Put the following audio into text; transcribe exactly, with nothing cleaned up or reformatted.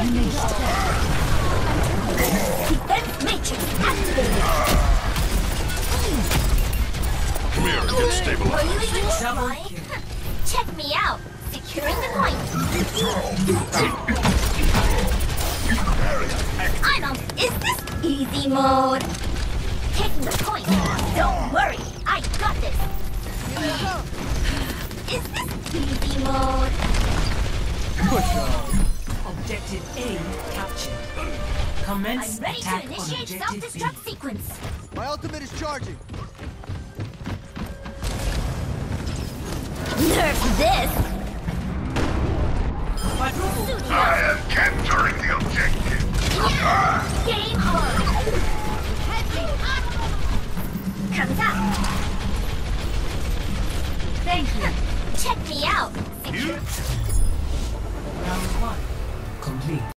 unleashed. Defense matrix activated. Come here and get stabilized. Were you even trying? Check me out. Securing the point. I'm on. Is this easy mode? Taking the point. Don't worry. I got this. Is this easy mode? Push on. Objective A captured. Commence I'm ready attack to on initiate objective B. self-destruct sequence. My ultimate is charging. Nerf this! Quadruple. I am capturing the objective. Yeah. Game on! Comes out! Thank you. Check me out! Secure. Round one complete.